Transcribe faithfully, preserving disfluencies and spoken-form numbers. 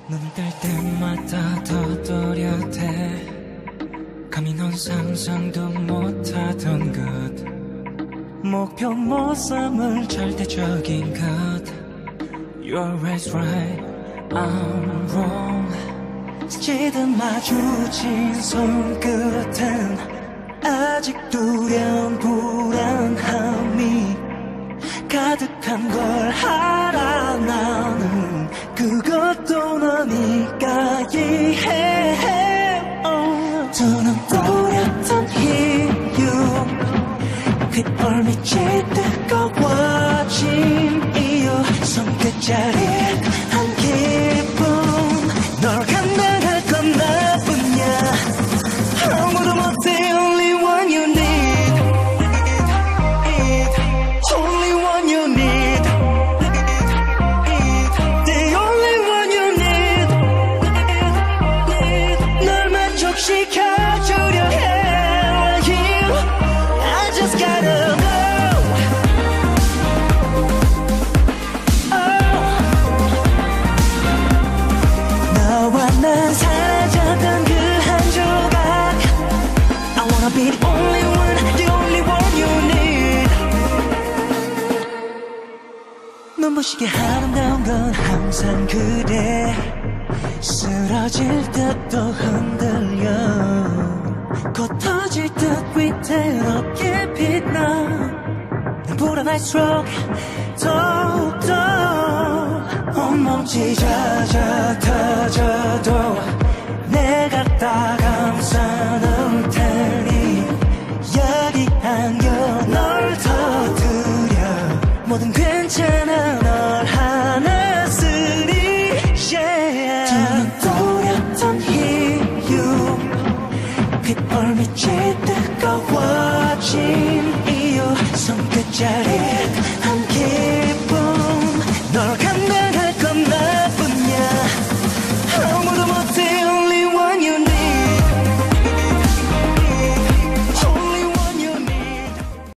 눈을 뜰 때마다 더 또렷해. 감히 넌 상상도 못하던 것. 목표 못 삼을 절대적인 것. You're always right, I'm wrong. 스치듯 마주친 손끝은 아직 두려운 불안함이 가득한 걸 알아. 나는 그것도 너니까 이해해. oh. 두 눈 또렷한 이유, 귓볼밑이 뜨거워진 이유, 손끝자리 한 기분. 널 감당할 건 나뿐이야. 아무도 못해. Only one you need, only one you need, the only one you need. 널 만족시켜주려 해. I just gotta know. oh. 너와 난 사라졌던 그 한 조각. I wanna be the only one, the only one you need. 눈부시게 아름다운 건 항상 그래. 쓰러질 듯 또 흔들려. 곧 터질 듯 위태롭게 빛나. 난 불안할수록 더욱더 온몸 찢어져 터져도 내가 다 감싸는 테니 여기 안겨 널 터뜨려. 뭐든 괜찮아 널 하나 쓰리. yeah. 두 눈 또렷한 이유, 귓볼밑이 뜨거워진 이유, 손끝자리 한